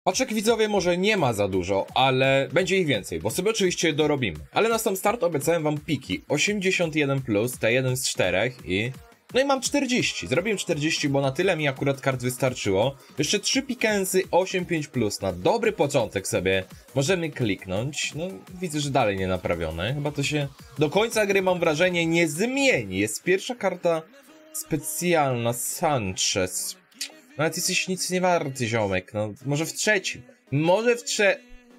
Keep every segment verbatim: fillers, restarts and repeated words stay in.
Paczek widzowie może nie ma za dużo, ale będzie ich więcej, bo sobie oczywiście je dorobimy. Ale na sam start obiecałem wam piki osiemdziesiąt jeden plus, te jeden z czterech i... No i mam czterdzieści, zrobiłem czterdzieści, bo na tyle mi akurat kart wystarczyło. Jeszcze trzy pikensy osiem pięć plus, na dobry początek sobie możemy kliknąć. No widzę, że dalej nie naprawione, chyba to się do końca gry mam wrażenie nie zmieni. Jest pierwsza karta specjalna, Sanchez. Nawet jesteś nic nie warty, ziomek, no może w trzecim, może w trze...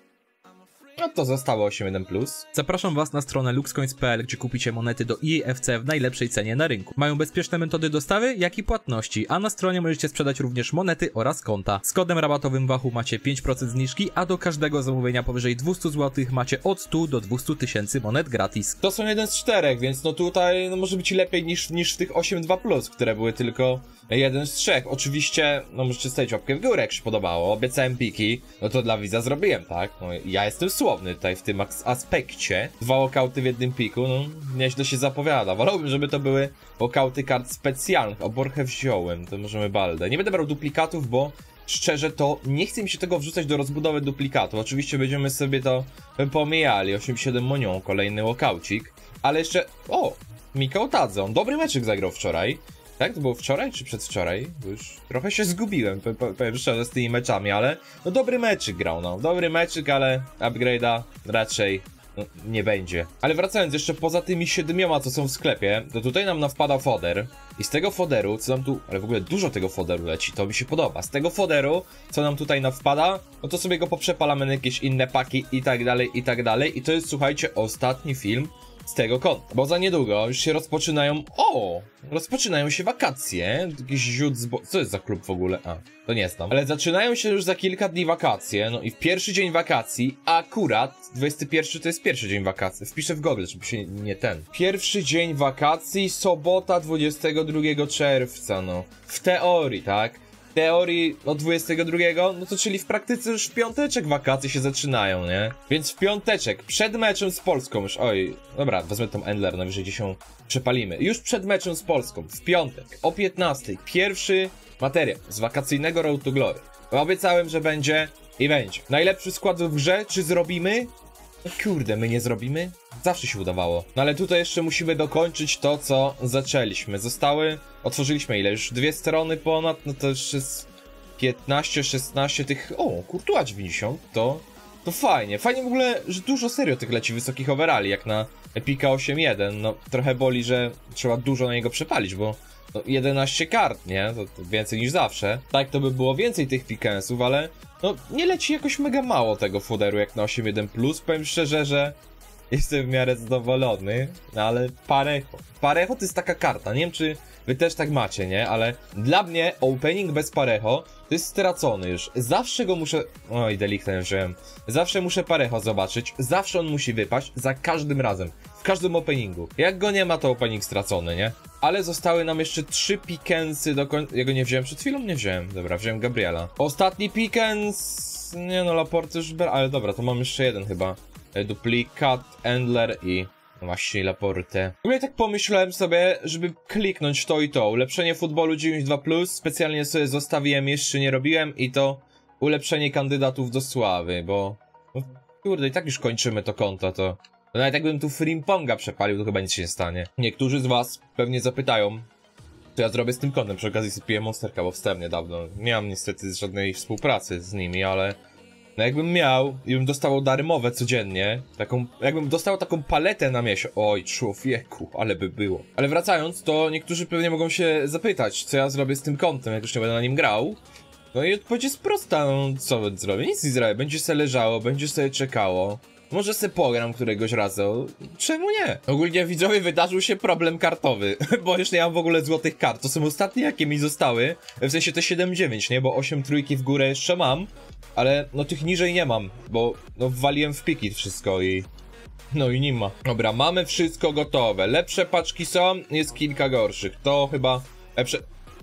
No to zostało osiem jeden plus. Zapraszam was na stronę luxcoins kropka p l, gdzie kupicie monety do E A F C w najlepszej cenie na rynku. Mają bezpieczne metody dostawy, jak i płatności, a na stronie możecie sprzedać również monety oraz konta. Z kodem rabatowym Wachu macie pięć procent zniżki, a do każdego zamówienia powyżej dwieście złotych macie od stu do dwustu tysięcy monet gratis. To są jeden z czterech, więc no tutaj no może być lepiej niż, niż w tych osiem dwa plus, które były tylko jeden z trzech. Oczywiście, no możecie stawić łapkę w górę, jak się podobało. Obiecałem piki, no to dla widza zrobiłem, tak? No ja jestem słowny tutaj w tym aspekcie. Dwa walkouty w jednym piku, no nieźle się zapowiada. Wolałbym, żeby to były walkouty kart specjalnych. O, Borchę wziąłem, to możemy Baldę. Nie będę brał duplikatów, bo szczerze to nie chce mi się tego wrzucać do rozbudowy duplikatów. Oczywiście będziemy sobie to pomijali. osiem siedem Monią, kolejny walkoucik. Ale jeszcze, o, Mikał Tadze, on dobry meczyk zagrał wczoraj. Tak? To było wczoraj czy przedwczoraj? Bo już trochę się zgubiłem, powiem szczerze, z tymi meczami, ale no dobry meczyk grał, no. Dobry meczyk, ale upgrade'a raczej no, nie będzie. Ale wracając jeszcze poza tymi siedmioma, co są w sklepie, to tutaj nam nawpada foder. I z tego foderu, co nam tu... Ale w ogóle dużo tego foderu leci, to mi się podoba. Z tego foderu, co nam tutaj nawpada, no to sobie go poprzepalamy na jakieś inne paki i tak dalej, i tak dalej. I to jest, słuchajcie, ostatni film z tego konta, bo za niedługo już się rozpoczynają, o, rozpoczynają się wakacje, jakiś ziut z bo... co jest za klub w ogóle? A, to nie znam, ale zaczynają się już za kilka dni wakacje, no i w pierwszy dzień wakacji, akurat dwudziesty pierwszy to jest pierwszy dzień wakacji, wpiszę w Google, żeby się nie ten, pierwszy dzień wakacji, sobota dwudziestego drugiego czerwca, no, w teorii, tak? W teorii od dwudziestego drugiego, no to czyli w praktyce już w piąteczek wakacje się zaczynają, nie? Więc w piąteczek, przed meczem z Polską już, oj, dobra, wezmę tą Endler, najwyżej gdzieś się przepalimy. Już przed meczem z Polską, w piątek, o piętnastej, pierwszy materiał z wakacyjnego Road to Glory. Obiecałem, że będzie i będzie. Najlepszy skład w grze, czy zrobimy? No kurde, my nie zrobimy? Zawsze się udawało. No ale tutaj jeszcze musimy dokończyć to, co zaczęliśmy. Zostały, otworzyliśmy ile? Już dwie strony ponad, no to już jest piętnaście, szesnaście tych... O, Courtois dziewięćdziesiąt, to... To fajnie. Fajnie w ogóle, że dużo serio tych leci wysokich overali, jak na Epika osiem jeden. No, trochę boli, że trzeba dużo na niego przepalić, bo... No, jedenaście kart, nie? To, to więcej niż zawsze. Tak, to by było więcej tych pikensów, ale... No, nie leci jakoś mega mało tego foderu jak na osiem jeden plus. Powiem szczerze, że jestem w miarę zadowolony, no ale Parejo. Parejo to jest taka karta, nie wiem czy wy też tak macie, nie? Ale dla mnie opening bez Parejo to jest stracony już. Zawsze go muszę... Oj, deliktem wziąłem. Zawsze muszę Parejo zobaczyć, zawsze on musi wypaść, za każdym razem. W każdym openingu. Jak go nie ma, to opening stracony, nie? Ale zostały nam jeszcze trzy pikensy do końca... Ja go nie wziąłem przed chwilą? Nie wziąłem. Dobra, wziąłem Gabriela. Ostatni pikens... Nie no, Laporte już... Ale dobra, to mam jeszcze jeden chyba. Duplikat, Endler i... No właśnie, Laporte. W ogóle tak pomyślałem sobie, żeby kliknąć to i to. Ulepszenie futbolu dziewięćdziesiąt dwa plus. Specjalnie sobie zostawiłem, jeszcze nie robiłem. I to ulepszenie kandydatów do sławy, bo... No, kurde, i tak już kończymy to konto, to... No nawet jakbym tu Frimponga przepalił, to chyba nic się nie stanie. Niektórzy z was pewnie zapytają, co ja zrobię z tym kontem. Przy okazji sypiłem Monsterka, bo wstępnie dawno. Nie mam niestety żadnej współpracy z nimi, ale... No jakbym miał i bym dostawał darmowe codziennie, taką, jakbym dostał taką paletę na miesiąc, oj człowieku, ale by było. Ale wracając, to niektórzy pewnie mogą się zapytać, co ja zrobię z tym kontem, jak już nie będę na nim grał. No i odpowiedź jest prosta, no co zrobię? Nic nie zrobię, będzie sobie leżało, będzie sobie czekało. Może se pogram któregoś razu, czemu nie? Ogólnie widzowie, wydarzył się problem kartowy, bo już nie mam w ogóle złotych kart. To są ostatnie jakie mi zostały, w sensie te siedem dziewięć, nie? Bo osiem trójki w górę jeszcze mam, ale no tych niżej nie mam, bo no wwaliłem w piki wszystko i... No i nie ma. Dobra, mamy wszystko gotowe. Lepsze paczki są, jest kilka gorszych. To chyba lepsze...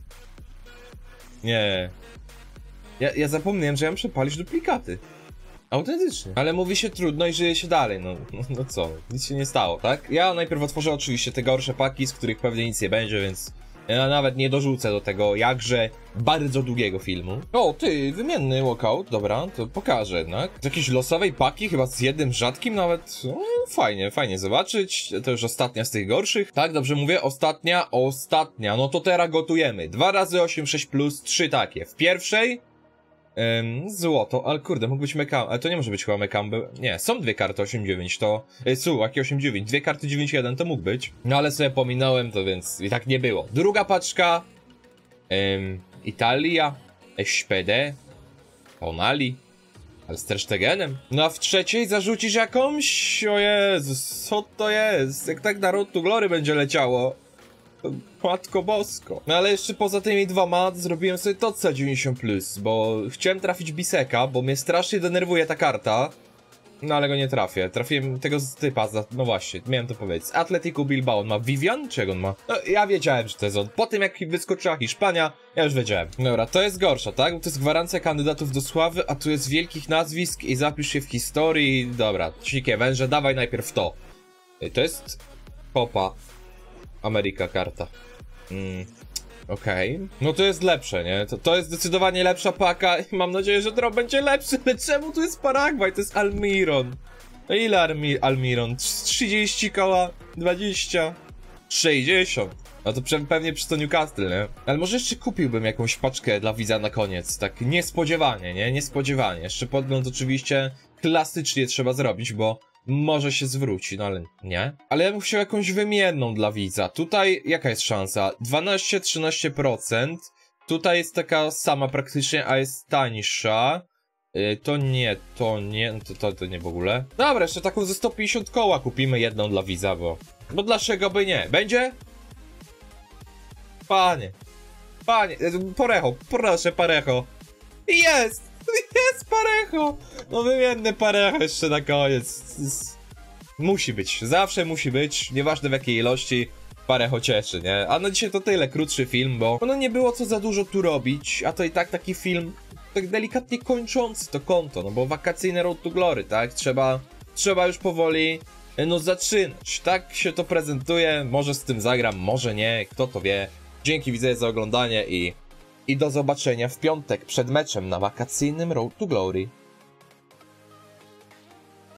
Nie. Ja, ja zapomniałem, że ja mam przepalić duplikaty. Autentycznie. Ale mówi się trudno i żyje się dalej, no, no, no co, nic się nie stało, tak? Ja najpierw otworzę oczywiście te gorsze paki, z których pewnie nic nie będzie, więc Ja nawet nie dorzucę do tego jakże bardzo długiego filmu. O, ty, wymienny walkout, dobra, to pokażę jednak. Z jakiejś losowej paki, chyba z jednym rzadkim nawet. No, fajnie, fajnie zobaczyć. To już ostatnia z tych gorszych. Tak, dobrze mówię, ostatnia, ostatnia. No to teraz gotujemy. dwa razy osiem sześć plus, trzy takie. W pierwszej Ym, złoto, ale kurde, mógł być Mekam, ale to nie może być chyba Mekam, nie, są dwie karty osiem dziewięć, to, yy, su, jakie osiem dziewięć, dwie karty dziewięć jeden to mógł być, no ale sobie pominąłem to, więc i tak nie było. Druga paczka, ym, Italia, S P D, Onali, ale z Terstegenem. No a w trzeciej zarzucisz jakąś, o Jezus, co to jest, jak tak na Road to Glory będzie leciało. Matko bosko. No ale jeszcze poza tymi dwoma zrobiłem sobie to C dziewięćdziesiąt plus, bo chciałem trafić Biseka, bo mnie strasznie denerwuje ta karta. No ale go nie trafię. Trafiłem tego z typa, za... no właśnie, miałem to powiedzieć. Z Atletico Bilbao. On ma Vivian? Czego on ma? No, ja wiedziałem, że to jest on. Po tym jak wyskoczyła Hiszpania, ja już wiedziałem. Dobra, to jest gorsza, tak? Bo to jest gwarancja kandydatów do sławy, a tu jest wielkich nazwisk i zapisz się w historii. Dobra, dzikie węże, dawaj najpierw to. To jest Copa America karta. Mm, okej. Okay. No to jest lepsze, nie? To, to jest zdecydowanie lepsza paka i mam nadzieję, że drop będzie lepszy, ale czemu tu jest Paragwaj? To jest Almiron. No ile Almi Almiron? trzydzieści koła? dwadzieścia? sześćdziesiąt? No to pewnie przy to Newcastle, nie? Ale może jeszcze kupiłbym jakąś paczkę dla widza na koniec. Tak niespodziewanie, nie? Niespodziewanie. Jeszcze podgląd oczywiście klasycznie trzeba zrobić, bo może się zwróci, no ale nie. Ale ja bym chciał jakąś wymienną dla widza. Tutaj jaka jest szansa? dwanaście do trzynastu procent. Tutaj jest taka sama praktycznie, a jest tańsza. Yy, to nie, to nie, to, to, to nie w ogóle. Dobra, jeszcze taką ze sto pięćdziesiąt koła kupimy jedną dla widza, bo... Bo dlaczego by nie? Będzie? Panie. Panie, Parejo, proszę Parejo. Jest! Jest Parejo! No wymienny Parejo jeszcze na koniec. Musi być, zawsze musi być, nieważne w jakiej ilości, Parejo cieszy, nie? A no dzisiaj to tyle, krótszy film, bo no nie było co za dużo tu robić, a to i tak taki film tak delikatnie kończący to konto, no bo wakacyjne Road to Glory, tak? Trzeba, trzeba już powoli, no zaczynać, tak się to prezentuje, może z tym zagram, może nie, kto to wie. Dzięki widzowie za oglądanie i, i do zobaczenia w piątek przed meczem na wakacyjnym Road to Glory.